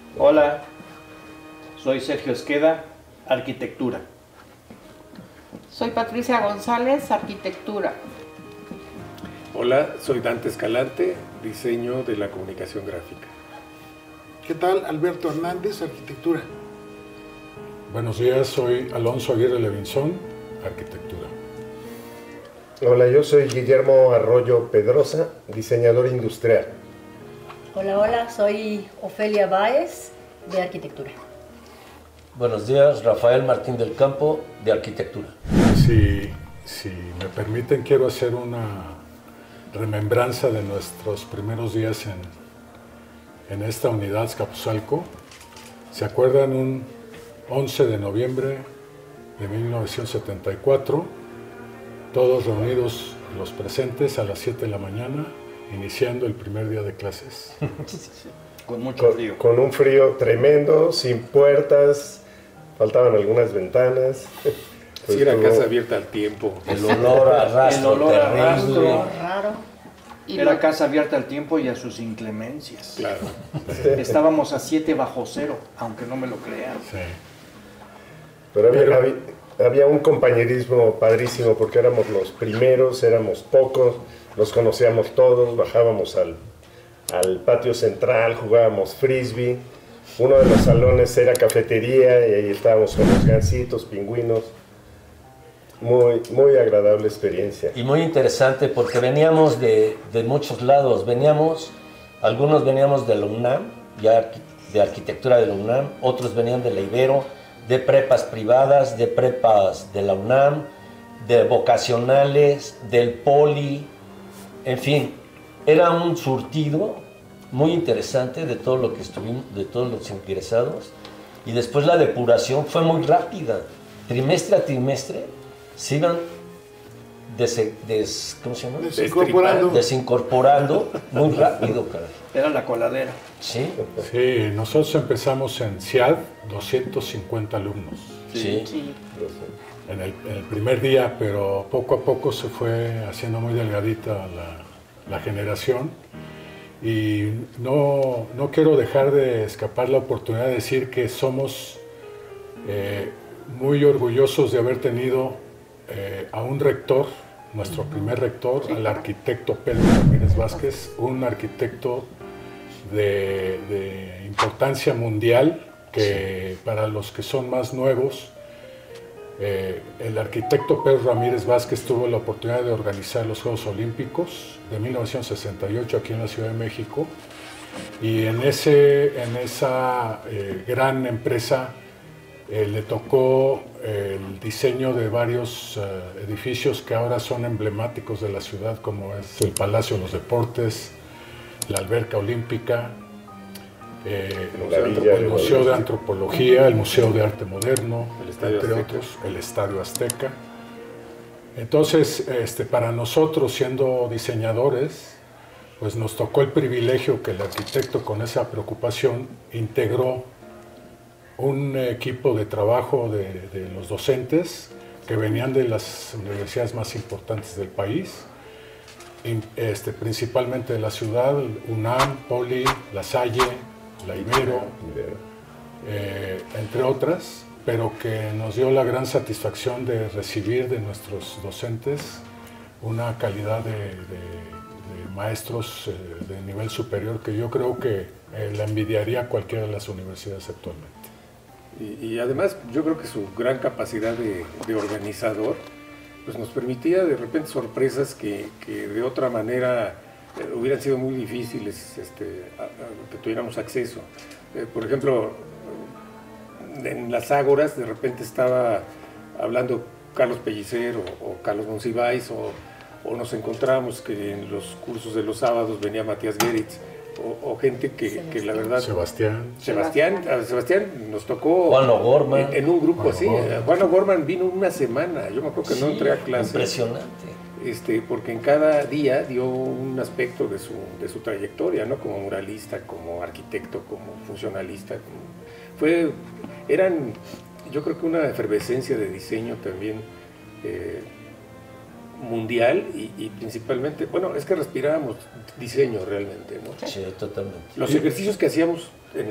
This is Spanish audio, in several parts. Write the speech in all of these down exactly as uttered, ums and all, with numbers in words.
Hola, soy Sergio Esqueda, Arquitectura. Soy Patricia González, Arquitectura. Hola, soy Dante Escalante, Diseño de la Comunicación Gráfica. ¿Qué tal? Alberto Hernández, Arquitectura. Buenos días, soy Alonso Aguirre Levinson, Arquitectura. Hola, yo soy Guillermo Arroyo Pedrosa, diseñador industrial. Hola, hola, soy Ofelia Báez, de Arquitectura. Buenos días, Rafael Martín del Campo, de Arquitectura. Si, si me permiten, quiero hacer una remembranza de nuestros primeros días en, en esta unidad Azcapotzalco. ¿Se acuerdan? Un once de noviembre de mil novecientos setenta y cuatro, todos reunidos los presentes a las siete de la mañana, iniciando el primer día de clases. Con mucho frío. Con, con un frío tremendo, sin puertas, faltaban algunas ventanas. Pues sí, era tuvo... casa abierta al tiempo. El olor a rastro, el olor a rastro. Raro. Era lo... casa abierta al tiempo y a sus inclemencias. Claro. Sí. Estábamos a siete bajo cero, aunque no me lo crean. Sí. Pero había, Pero... había, había un compañerismo padrísimo porque éramos los primeros, éramos pocos, nos conocíamos todos, bajábamos al, al patio central, jugábamos frisbee. Uno de los salones era cafetería y ahí estábamos con los gansitos, pingüinos. Muy, muy agradable experiencia. Y muy interesante porque veníamos de, de muchos lados. Veníamos, algunos veníamos de la UNAM, ya de arquitectura de la UNAM, otros venían de la Ibero, de prepas privadas, de prepas de la UNAM, de vocacionales, del Poli, en fin, era un surtido muy interesante de todo lo que estuvimos, de todos los ingresados, y después la depuración fue muy rápida, trimestre a trimestre se iban des, des, ¿cómo se llama? Desincorporando. Desincorporando muy rápido, caray. Era la coladera. Sí. Sí, nosotros empezamos en C I A D, doscientos cincuenta alumnos. Sí. sí. En el, en el primer día, pero poco a poco se fue haciendo muy delgadita la, la generación. Y no, no quiero dejar de escapar la oportunidad de decir que somos eh, muy orgullosos de haber tenido eh, a un rector, nuestro primer rector, al arquitecto Pedro Ramírez Vázquez, un arquitecto de, de importancia mundial, que sí, para los que son más nuevos, eh, el arquitecto Pedro Ramírez Vázquez tuvo la oportunidad de organizar los Juegos Olímpicos de mil novecientos sesenta y ocho aquí en la Ciudad de México, y en, ese, en esa eh, gran empresa eh, le tocó el diseño de varios uh, edificios que ahora son emblemáticos de la ciudad, como es el Palacio de los Deportes, la Alberca Olímpica, eh, el, Museo, el Museo de Antropología, el Museo de Arte Moderno, entre Azteca. otros, el Estadio Azteca. Entonces, este, para nosotros, siendo diseñadores, pues nos tocó el privilegio que el arquitecto, con esa preocupación, integró un equipo de trabajo de, de los docentes que venían de las universidades más importantes del país, este, principalmente de la ciudad, UNAM, Poli, La Salle, la Ibero, eh, entre otras, pero que nos dio la gran satisfacción de recibir de nuestros docentes una calidad de, de, de maestros eh, de nivel superior que yo creo que eh, la envidiaría cualquiera de las universidades actualmente. Y, y además yo creo que su gran capacidad de, de organizador pues nos permitía de repente sorpresas que, que de otra manera eh, hubieran sido muy difíciles este, a, a, que tuviéramos acceso. Eh, por ejemplo, en las ágoras de repente estaba hablando Carlos Pellicer o, o Carlos Monsiváis, o, o nos encontrábamos que en los cursos de los sábados venía Matías Geritz, o, o gente que, que la verdad... Sebastián. Sebastián, a Sebastián nos tocó... Juan O'Gorman. En, en un grupo Juan así. O'Gorman. Juan O'Gorman vino una semana, yo me acuerdo que Sí, no entré a clase. Impresionante. Este, porque en cada día dio un aspecto de su, de su trayectoria, ¿no? Como muralista, como arquitecto, como funcionalista. Como, fue, eran, yo creo que una efervescencia de diseño también eh, mundial y, y principalmente, bueno, es que respirábamos diseño realmente, ¿no? Sí, totalmente. Los ejercicios que hacíamos en la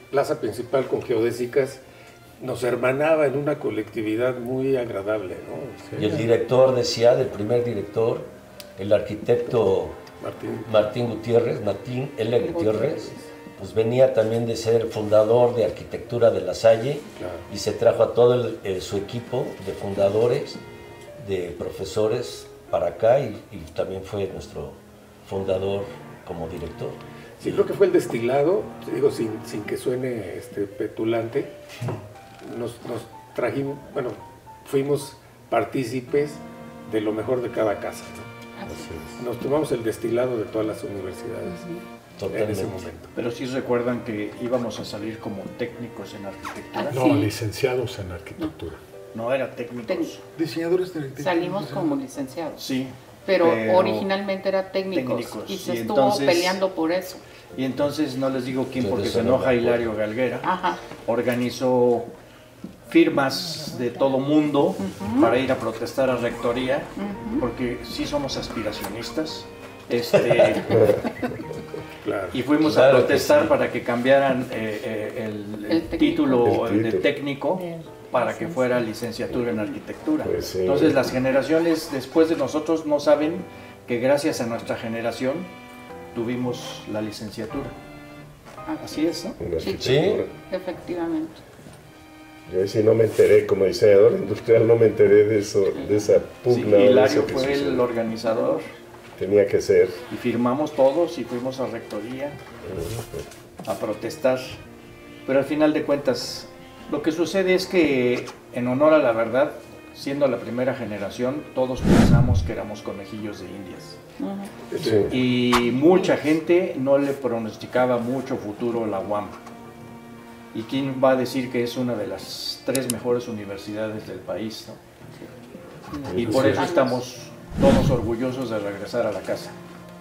plaza principal con geodésicas nos hermanaba en una colectividad muy agradable, ¿no? Y el director decía, del primer director, el arquitecto Martín. Martín Gutiérrez, Martín L. Gutiérrez, pues venía también de ser fundador de Arquitectura de La Salle, Claro. y se trajo a todo el, eh, su equipo de fundadores, de profesores para acá, y, y también fue nuestro fundador como director. Sí, creo que fue el destilado, digo, sin, sin que suene este, petulante, nos, nos trajimos, bueno, fuimos partícipes de lo mejor de cada casa, ¿no? Nos tomamos el destilado de todas las universidades en ese momento. Pero sí recuerdan que íbamos a salir como técnicos en arquitectura. No, Sí. licenciados en arquitectura. No era técnicos. Técnicos. Diseñadores de arquitectura. Salimos como licenciados. Sí. Pero, originalmente era técnicos, técnicos, y se y estuvo entonces- peleando por eso. Y entonces, no les digo quién Yo porque de se eso no enoja me acuerdo. Hilario Galguera, Ajá. organizó firmas de todo mundo para ir a protestar a rectoría, porque sí somos aspiracionistas. Este, Claro. y fuimos Claro a que protestar sí. para que cambiaran eh, eh, el, el El técnico. título El de título. técnico para que fuera licenciatura en arquitectura. Pues sí. Entonces las generaciones después de nosotros no saben que gracias a nuestra generación tuvimos la licenciatura. Así es, ¿no? En Sí. arquitectura. Efectivamente. Yo ahí sí no me enteré, como diseñador industrial, no me enteré de eso, de esa Sí, pugna. o de Hilario eso que fue el sucedió. organizador Tenía que ser. y firmamos todos y fuimos a rectoría a protestar. Pero al final de cuentas, lo que sucede es que, en honor a la verdad, siendo la primera generación, todos pensamos que éramos conejillos de indias. Ujú. Sí. Y mucha gente no le pronosticaba mucho futuro a la U A M. ¿Y quién va a decir que es una de las tres mejores universidades del país, ¿no? Y por eso estamos todos orgullosos de regresar a la casa.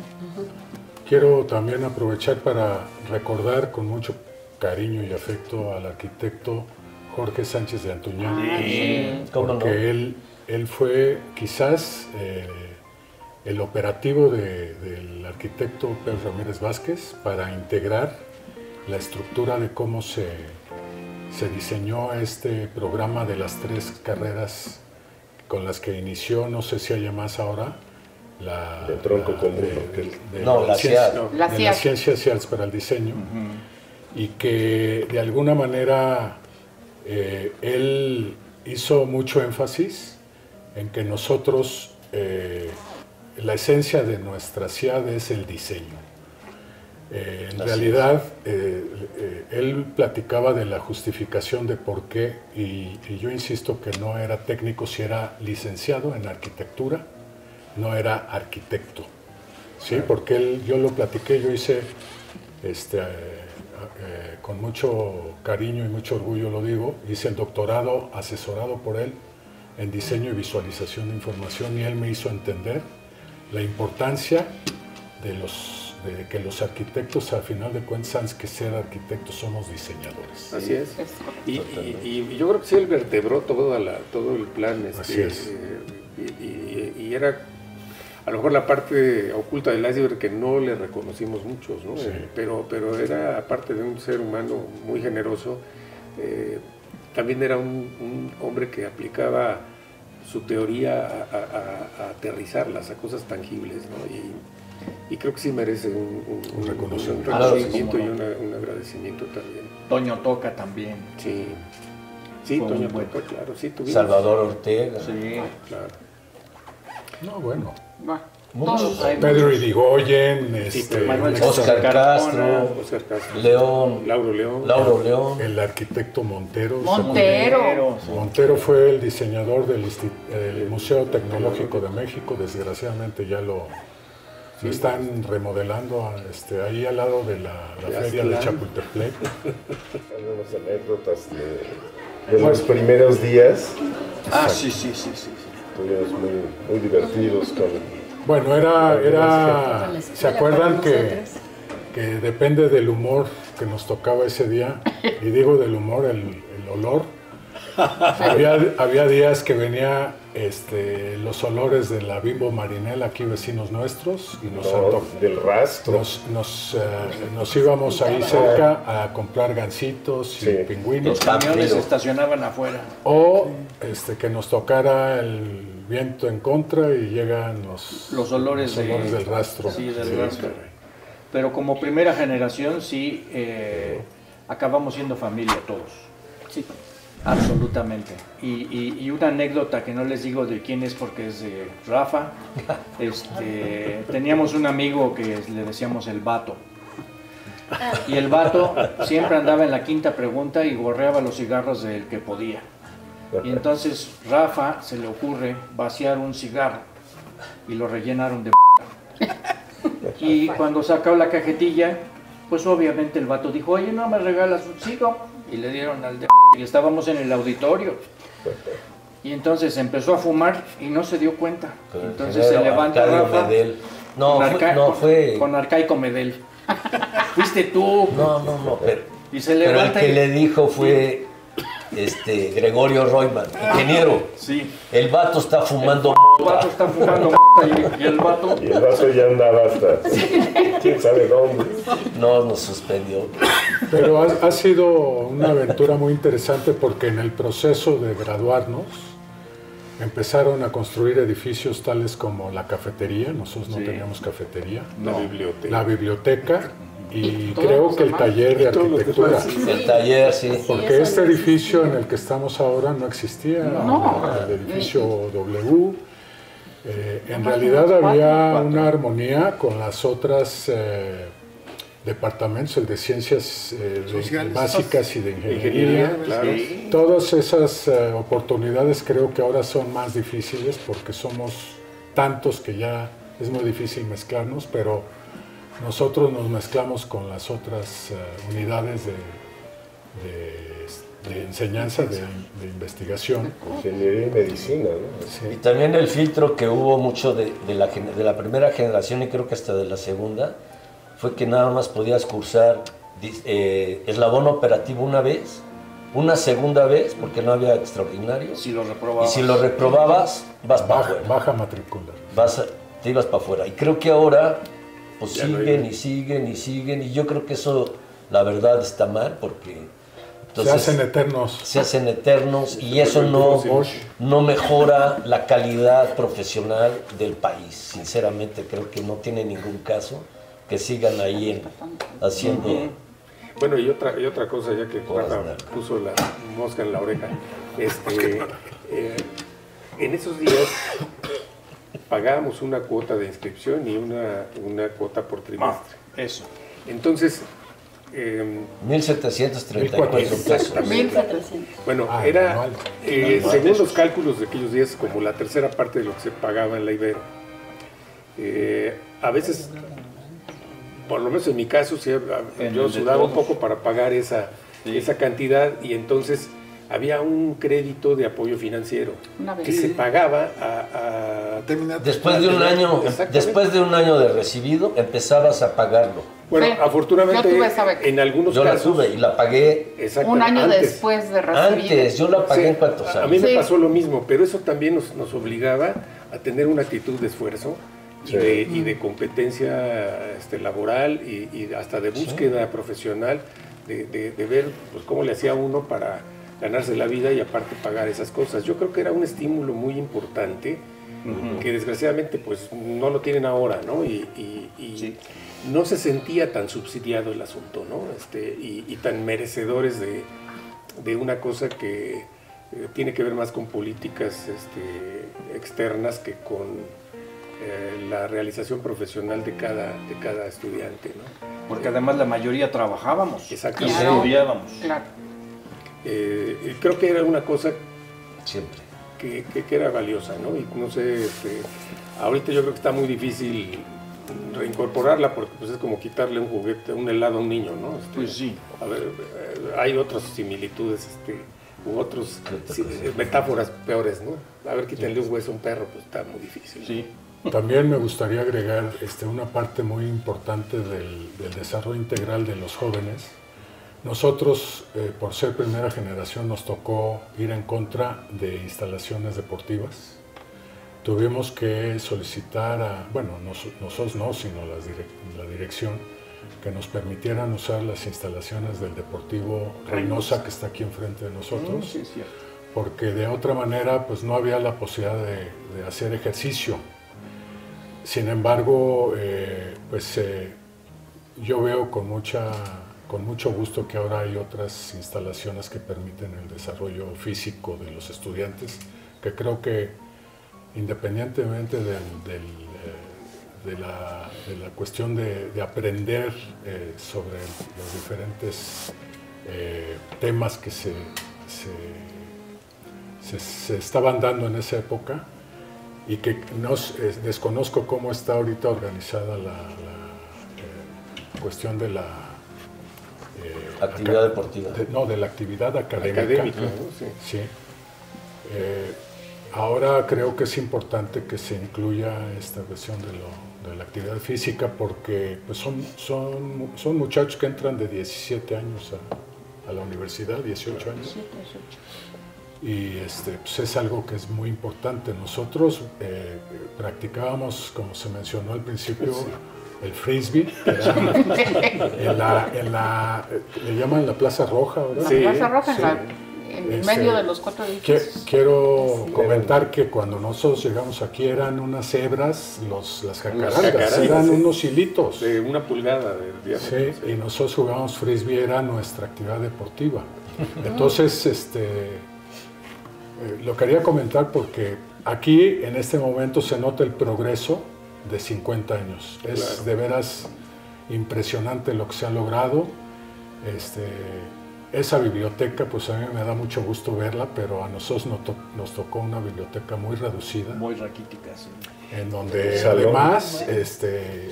Quiero también aprovechar para recordar con mucho cariño y afecto al arquitecto Jorge Sánchez de Antuñán, Sí, ¿cómo no? porque él, él fue quizás eh, el operativo de- del arquitecto Pedro Ramírez Vázquez para integrar la estructura de cómo se, se diseñó este programa de las tres carreras con las que inició, no sé si haya más ahora, la, De tronco la- común, de- ¿no? de- de No, la ciencia- CIAD. La de CIAD. las ciencias sociales para el diseño, y que de alguna manera eh, él hizo mucho énfasis en que nosotros, eh, la esencia de nuestra CIAD es el diseño. Eh, en Así realidad, eh, eh, él platicaba de la justificación de por qué, y, y yo insisto que no era técnico, si era licenciado en arquitectura, no era arquitecto. Sí, porque él, yo lo platiqué, yo hice, este, eh, eh, con mucho cariño y mucho orgullo lo digo, hice el doctorado asesorado por él en diseño y visualización de información, y él me hizo entender la importancia de los de que los arquitectos, al final de cuentas, antes que ser arquitectos, somos diseñadores. Así es. Es Y, y- y yo creo que sí, él vertebró toda la, todo el plan. Este, Así es. eh, y, y- y era a lo mejor la parte oculta del iceberg que no le reconocimos muchos, ¿no? Sí. Eh, pero, pero era, aparte de un ser humano muy generoso, eh, también era un, un hombre que aplicaba su teoría a, a- a- a aterrizarlas a cosas tangibles, ¿no? Y, y creo que sí merece un, un- Un reconocimiento. un Claro, reconocimiento sí, y cómo no. una- un agradecimiento también. Toño Toca también. Sí, sí, Fue Toño un buen- Toca, claro, sí, tuvimos. Salvador Ortega. Sí. Claro. No, bueno. Bueno, Muchos. todos. Hay Pedro muchos. Irigoyen, Sí, este, Manuel Oscar Castro, Oscar Castro, León, Lauro León, Lauro León. el arquitecto Montero. Montero. Montero fue el diseñador del Insti- el Museo Tecnológico de México, desgraciadamente ya lo, lo están remodelando este, ahí al lado de la, la Ya feria de están. Chapultepec. Algunas anécdotas de, de los primeros días. Ah, sí, sí, sí, sí. sí. Estuvimos muy, muy divertidos con... Bueno, era, era En la ¿se escuela acuerdan para que, nosotros. que depende del humor que nos tocaba ese día? Y digo del humor, el, el olor. Había, había días que venía este, los olores de la Bimbo Marinela, aquí vecinos nuestros, y nos, No, anto- del rastro. nos, nos, eh, nos íbamos ahí cerca a comprar gansitos y Sí. Los pingüinos, camiones se Vampiro. estacionaban afuera. o este, que nos tocara el viento en contra y llegan los, Los olores, los olores de- del rastro. Sí, del Sí, rastro. caray. Pero como primera generación sí eh, acabamos siendo familia todos. Sí, absolutamente. Y, y- y una anécdota que no les digo de quién es porque es de Rafa. Este, teníamos un amigo que le decíamos el vato. Y el vato siempre andaba en la quinta pregunta y gorreaba los cigarros del que podía. Y entonces Rafa se le ocurre vaciar un cigarro y lo rellenaron de y cuando sacó la cajetilla, pues obviamente el vato dijo, oye, no me regalas un cigarro, y le dieron al de y estábamos en el auditorio. Y entonces empezó a fumar y no se dio cuenta. Con el Entonces se ingeniero levanta Arcadio Rafa Medel. No, con, fue- Arca- no con- fue. con Arcaico Medel. Fuiste tú. No, no, no, pero, Y se pero el levanta que y- le dijo fue este Gregorio Royman, ingeniero. Sí. El vato está fumando El mota. vato está fumando y, y el vato... Y el vaso ya andaba hasta quién sabe dónde. No, nos suspendió. Pero ha, ha sido una aventura muy interesante porque en el proceso de graduarnos empezaron a construir edificios tales como la cafetería, nosotros no Sí. teníamos cafetería, La biblioteca. la biblioteca y todos creo los que el demás. taller de Y todos los arquitectura. demás, sí. El taller, sí. Porque eso este no edificio en el que estamos ahora no existía, No. el edificio W. Eh, en Nomás realidad unos cuatro, había cuatro. una armonía con las otras eh, departamentos, el de ciencias eh, de- Sociales. básicas y de ingeniería. Ingeniería, claro. Sí. Todas esas eh, oportunidades creo que ahora son más difíciles porque somos tantos que ya es muy difícil mezclarnos, pero nosotros nos mezclamos con las otras eh, unidades de, de- de enseñanza, de, de investigación. Ingeniería y medicina, ¿no? Y también el filtro que hubo mucho de, de la, gen- de la primera generación y creo que hasta de la segunda, fue que nada más podías cursar dis- eh, eslabón operativo una vez, una segunda vez, porque no había extraordinarios, Si lo y reprobabas. si lo reprobabas, vas para Baja, afuera. baja matrícula. Vas a- te ibas para afuera. Y creo que ahora, pues Ya no siguen hay. y siguen y siguen, y yo creo que eso, la verdad, está mal, porque Se entonces hacen eternos. se hacen eternos y eso no, Bosch. no mejora la calidad profesional del país. Sinceramente creo que no tiene ningún caso que sigan ahí en- haciendo... Bueno, y otra, y otra cosa, ya que Horas Rafa largas. puso la mosca en la oreja, este, eh, en esos días pagábamos una cuota de inscripción y una, una cuota por Ah, trimestre. eso. Entonces, eh, mil setecientos treinta y cuatro pesos. Exactamente. Mil setecientos. bueno, Ah, era, anual. eh, Anual. según los cálculos de aquellos días, como la tercera parte de lo que se pagaba en la Ibero. Eh, a veces, por lo menos en mi caso, sí, a- En yo el de sudaba un todos. poco para pagar esa, Sí. esa cantidad y entonces había un crédito de apoyo financiero Una vez. que se pagaba a... a- Terminar- Después de un año, Exactamente. después de un año de recibido, empezabas a pagarlo. bueno, Sí, afortunadamente yo tuve esa beca. en algunos Yo la casos... tuve y la pagué exacto, Un año antes. después de recibir. antes. Yo la pagué Sí, en cuantos a- A mí años. me Sí. pasó lo mismo, pero eso también nos, nos obligaba a tener una actitud de esfuerzo y, Sí. de, y de competencia este, laboral y, y hasta de búsqueda profesional, de, de- de ver pues, cómo le hacía uno para ganarse la vida y aparte pagar esas cosas. Yo creo que era un estímulo muy importante que desgraciadamente pues no lo tienen ahora, ¿no? Y, y- y Sí. no se sentía tan subsidiado el asunto, ¿no? Este, y, y tan merecedores de, de una cosa que eh, tiene que ver más con políticas este, externas que con eh, la realización profesional de cada, de cada estudiante, ¿no? Porque además la mayoría trabajábamos y Exactamente. estudiábamos. Claro. Eh, y creo que era una cosa Siempre. que, que- que era valiosa, ¿no? Y no sé, este, ahorita yo creo que está muy difícil reincorporarla porque pues, es como quitarle un juguete, un helado a un niño, ¿no? Este, Pues sí. A ver, eh, hay otras similitudes, este, u otros ¿Qué otra sí, cosa? eh, metáforas peores, ¿no? A ver, quítenle un hueso a un perro, pues está muy difícil. Sí. También me gustaría agregar este, una parte muy importante del, del desarrollo integral de los jóvenes. Nosotros, eh, por ser primera generación, nos tocó ir en contra de instalaciones deportivas. tuvimos que solicitar a, bueno, nos, nosotros no, sino las direc la dirección, que nos permitieran usar las instalaciones del Deportivo Reynosa, que está aquí enfrente de nosotros, sí, sí. porque de otra manera pues no había la posibilidad de, de hacer ejercicio. Sin embargo, eh, pues eh, yo veo con, mucha, con mucho gusto que ahora hay otras instalaciones que permiten el desarrollo físico de los estudiantes, que creo que independientemente del, del, eh, de, la, de la cuestión de, de aprender eh, sobre los diferentes eh, temas que se, se, se, se estaban dando en esa época, y que no, eh, desconozco cómo está ahorita organizada la, la eh, cuestión de la eh, actividad deportiva. De, no, de la actividad académica. Académica, ¿no? Sí. Sí. Eh, ahora creo que es importante que se incluya esta cuestión de, lo, de la actividad física, porque pues son, son, son muchachos que entran de diecisiete años a, a la universidad, dieciocho años. Y este, pues es algo que es muy importante. Nosotros eh, practicábamos, como se mencionó al principio, sí. el frisbee, que era en la, en la, le llaman la Plaza Roja, ¿verdad? Sí. La Plaza Roja, sí. en, la, en este, medio de los cuatro edificios. Quiero sí. comentar que cuando nosotros llegamos aquí eran unas hebras, los, las jacarandas, jacarandas eran sí. unos hilitos. De una pulgada de diámetro. Sí, y nosotros jugábamos frisbee, era nuestra actividad deportiva. Entonces, este... Eh, lo quería comentar porque aquí en este momento se nota el progreso de cincuenta años. Es claro. de veras impresionante lo que se ha logrado. Este, esa biblioteca, pues a mí me da mucho gusto verla, pero a nosotros nos, to nos tocó una biblioteca muy reducida. Muy raquítica, sí. En donde además este,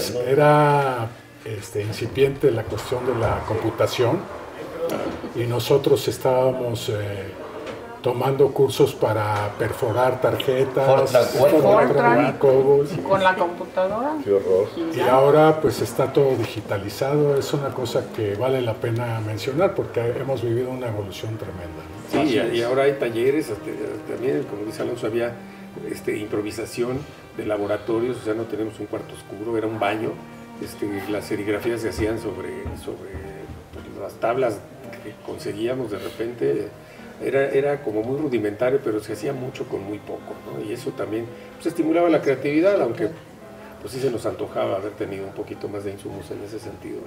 era este, incipiente la cuestión de la computación y nosotros estábamos... Eh, tomando cursos para perforar tarjetas, Fortran, con la computadora. Qué horror. Y ahora pues está todo digitalizado, es una cosa que vale la pena mencionar porque hemos vivido una evolución tremenda, ¿no? Sí, y, y ahora hay talleres, también como dice Alonso, había este, improvisación de laboratorios, o sea, no tenemos un cuarto oscuro, era un baño, este, las serigrafías se hacían sobre, sobre pues, las tablas que conseguíamos de repente. Era, era como muy rudimentario, pero se hacía mucho con muy poco, ¿no? Y eso también pues, estimulaba la creatividad, aunque pues sí se nos antojaba haber tenido un poquito más de insumos en ese sentido,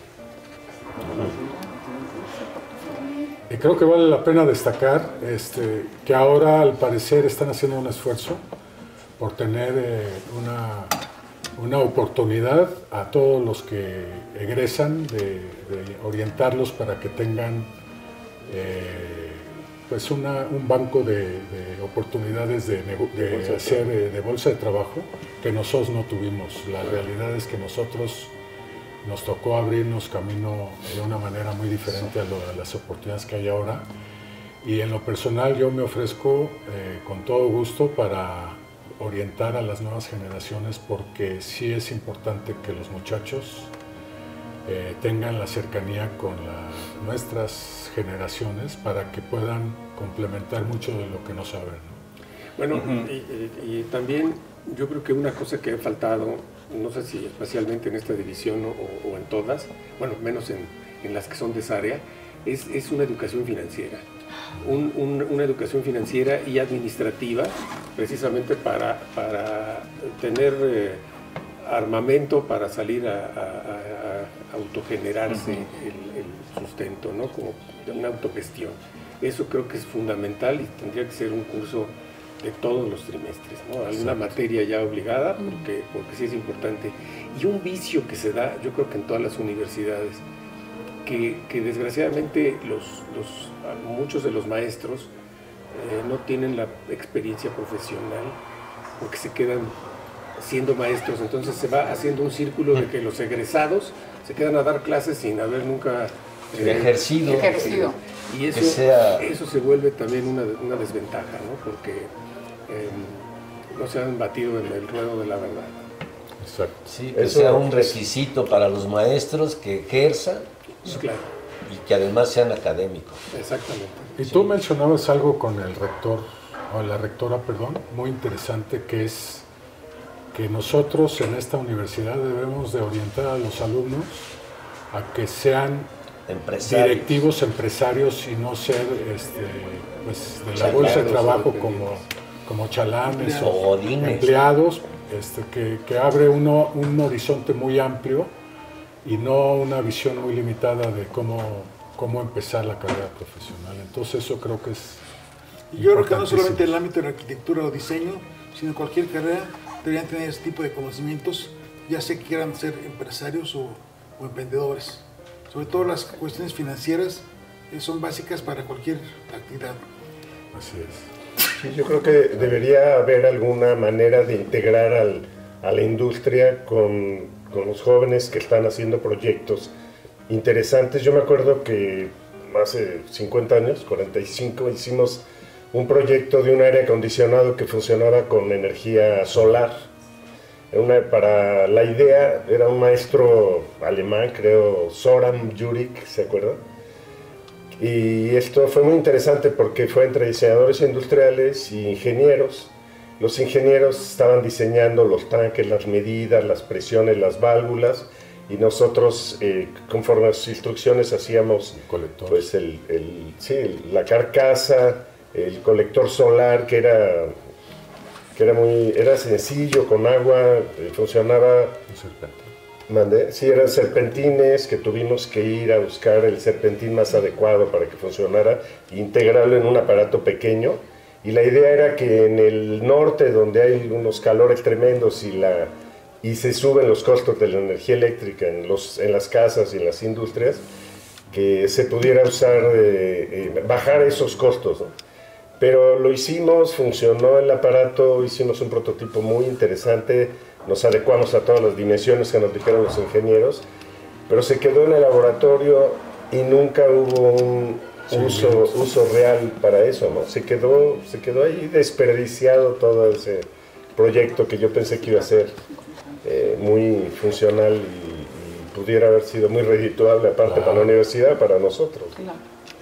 ¿no? Y creo que vale la pena destacar este, que ahora al parecer están haciendo un esfuerzo por tener eh, una, una oportunidad a todos los que egresan de, de orientarlos para que tengan eh, pues una, un banco de, de oportunidades de, de, de hacer de, de bolsa de trabajo que nosotros no tuvimos. La realidad es que nosotros nos tocó abrirnos camino de una manera muy diferente a, lo, a las oportunidades que hay ahora, y en lo personal yo me ofrezco eh, con todo gusto para orientar a las nuevas generaciones, porque sí es importante que los muchachos eh, tengan la cercanía con la, nuestras generaciones para que puedan complementar mucho de lo que no saben, ¿no? Bueno, uh-huh. y, y, y también yo creo que una cosa que ha faltado, no sé si especialmente en esta división o, o en todas, bueno, menos en, en las que son de esa área, es, es una educación financiera. Un, un, una educación financiera y administrativa, precisamente para, para tener eh, armamento para salir a, a, a autogenerarse uh-huh. el, el sustento, ¿no? Como una autogestión. Eso creo que es fundamental y tendría que ser un curso de todos los trimestres, ¿no? Alguna materia ya obligada, porque, porque sí es importante. Y un vicio que se da, yo creo que en todas las universidades, que, que desgraciadamente los, los, muchos de los maestros eh, no tienen la experiencia profesional, porque se quedan siendo maestros, entonces se va haciendo un círculo de que los egresados se quedan a dar clases sin haber nunca eh, ejercido. ejercido. Y eso, sea... eso se vuelve también una, una desventaja, ¿no? Porque eh, no se han batido en el ruedo de la verdad. Exacto. Sí, que eso sea un requisito para los maestros que ejerzan, claro, y que además sean académicos. Exactamente. Y tú sí mencionabas algo con el rector o la rectora, perdón, muy interesante, que es que nosotros en esta universidad debemos de orientar a los alumnos a que sean empresarios. directivos empresarios y no ser este, pues, de la bolsa de trabajo como, como chalanes o godines. empleados, este, que, que abre uno un horizonte muy amplio y no una visión muy limitada de cómo, cómo empezar la carrera profesional. Entonces eso creo que es Y yo creo que no solamente en el ámbito de la arquitectura o diseño, sino en cualquier carrera deberían tener ese tipo de conocimientos, ya sea que quieran ser empresarios o, o emprendedores. Sobre todo las cuestiones financieras eh, son básicas para cualquier actividad. Así es. Sí, yo creo que debería haber alguna manera de integrar al, a la industria con, con los jóvenes que están haciendo proyectos interesantes. Yo me acuerdo que hace cincuenta años, cuarenta y cinco, hicimos un proyecto de un aire acondicionado que funcionaba con energía solar. Una, para la idea era un maestro alemán, creo, Soran Jurek, ¿se acuerdan? Y esto fue muy interesante porque fue entre diseñadores industriales y ingenieros. Los ingenieros estaban diseñando los tanques, las medidas, las presiones, las válvulas, y nosotros, eh, conforme a sus instrucciones, hacíamos Colector. pues el, el, sí, el- la carcasa, el colector solar, que era, que era muy era sencillo, con agua, eh, funcionaba. Un serpentín. Mandé. Sí, eran serpentines que tuvimos que ir a buscar el serpentín más adecuado para que funcionara, integrarlo en un aparato pequeño. Y la idea era que en el norte, donde hay unos calores tremendos y, la, y se suben los costos de la energía eléctrica en, los, en las casas y en las industrias, que se pudiera usar, eh, eh, bajar esos costos, ¿no? Pero lo hicimos, funcionó el aparato, hicimos un prototipo muy interesante, nos adecuamos a todas las dimensiones que nos dijeron los ingenieros, pero se quedó en el laboratorio y nunca hubo un Sí, uso, uso real para eso, ¿no? Se quedó, se quedó ahí desperdiciado todo ese proyecto que yo pensé que iba a ser eh, muy funcional y, y pudiera haber sido muy redituable, aparte Claro. para la universidad, para nosotros. Claro.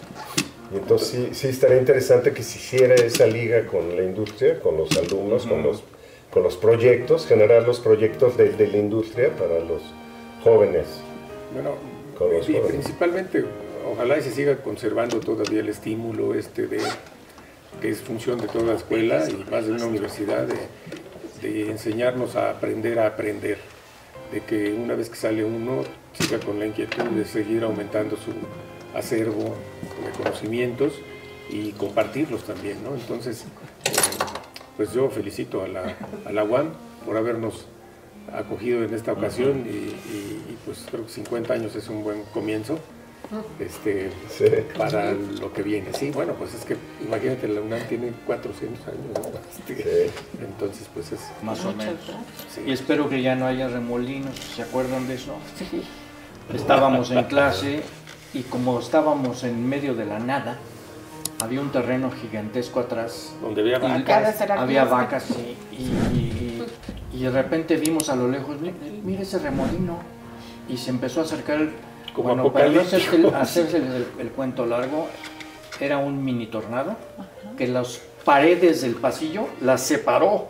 Y entonces sí, sí estaría interesante que se hiciera esa liga con la industria, con los alumnos, con, los, con los proyectos, generar los proyectos de, de la industria para los jóvenes. Bueno, Con los y jóvenes. principalmente, ojalá y se siga conservando todavía el estímulo este de que es función de toda la escuela y más de una universidad de, de enseñarnos a aprender a aprender, de que una vez que sale uno siga con la inquietud de seguir aumentando su acervo de conocimientos y compartirlos también, ¿no? Entonces, eh, pues yo felicito a la, a la U A M por habernos acogido en esta ocasión y, y- y, pues creo que cincuenta años es un buen comienzo este, Sí. para lo que viene. Sí, bueno, pues es que imagínate, la UNAM tiene cuatrocientos años, ¿no? Este, Sí. entonces pues es... Más o Muchas menos. gracias. sí. Y espero que ya no haya remolinos, ¿se acuerdan de eso? Sí. Estábamos en clase y como estábamos en medio de la nada, había un terreno gigantesco atrás. Donde había Y vacas. Debe ser aquí, había este. vacas sí, y, y- y de repente vimos a lo lejos, "Mi- mira ese remolino", y se empezó a acercar. Como Bueno, para no hacerse, el, apocalíptico. hacerse el, el cuento largo, era un mini tornado que las paredes del pasillo las separó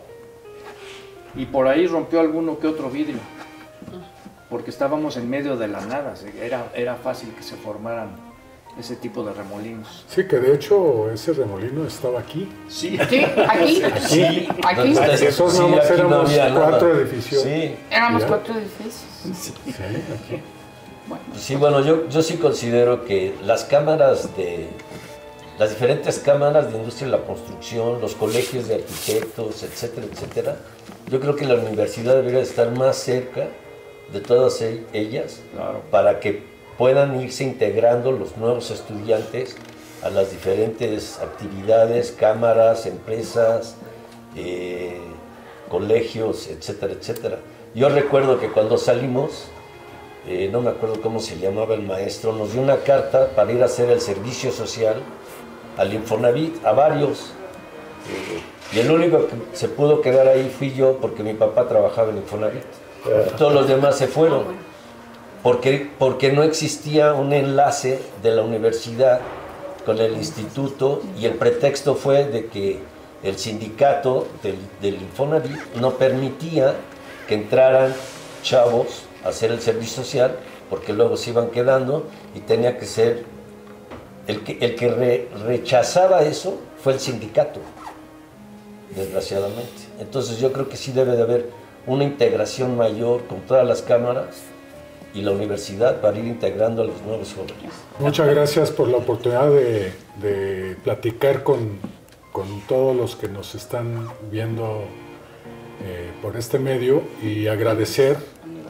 y por ahí rompió alguno que otro vidrio, porque estábamos en medio de la nada, era, era fácil que se formaran ese tipo de remolinos. Sí, que de hecho ese remolino estaba aquí. Sí, Sí, aquí. Sí, Aquí. ¿dónde está ese? Esos Sí, nada más aquí no éramos había nada. cuatro edificios. Sí, Éramos Ya. cuatro edificios. Sí, aquí. Bueno, sí, bueno, yo, yo sí considero que las cámaras de, las diferentes cámaras de industria de la construcción, los colegios de arquitectos, etcétera, etcétera, yo creo que la universidad debería estar más cerca de todas e- ellas Claro. para que puedan irse integrando los nuevos estudiantes a las diferentes actividades, cámaras, empresas, eh, colegios, etcétera, etcétera. Yo recuerdo que cuando salimos, eh, no me acuerdo cómo se llamaba el maestro, nos dio una carta para ir a hacer el servicio social al Infonavit, a varios. Eh, y el único que se pudo quedar ahí fui yo porque mi papá trabajaba en Infonavit. Todos los demás se fueron porque, porque no existía un enlace de la universidad con el instituto y el pretexto fue de que el sindicato del, del Infonavit no permitía que entraran chavos a hacer el servicio social, porque luego se iban quedando y tenía que ser, el que, el que re, rechazaba eso fue el sindicato, desgraciadamente. Entonces yo creo que sí debe de haber una integración mayor con todas las cámaras y la universidad para ir integrando a los nuevos jóvenes. Muchas gracias por la oportunidad de, de platicar con, con todos los que nos están viendo eh, por este medio y agradecer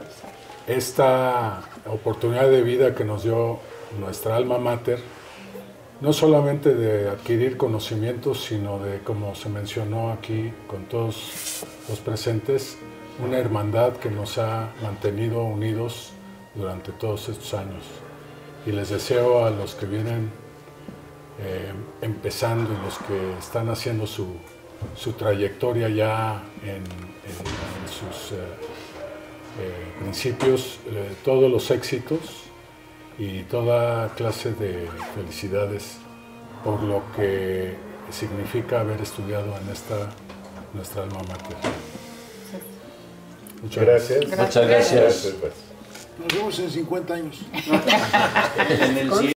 esta oportunidad de vida que nos dio nuestra alma mater, no solamente de adquirir conocimientos, sino de, como se mencionó aquí con todos los presentes, una hermandad que nos ha mantenido unidos durante todos estos años. Y les deseo a los que vienen eh, empezando y los que están haciendo su, su trayectoria ya en, en, en sus eh, eh, principios, eh, todos los éxitos y toda clase de felicidades por lo que significa haber estudiado en esta nuestra alma mater. Muchas gracias. Muchas gracias. Nos vemos en cincuenta años. En el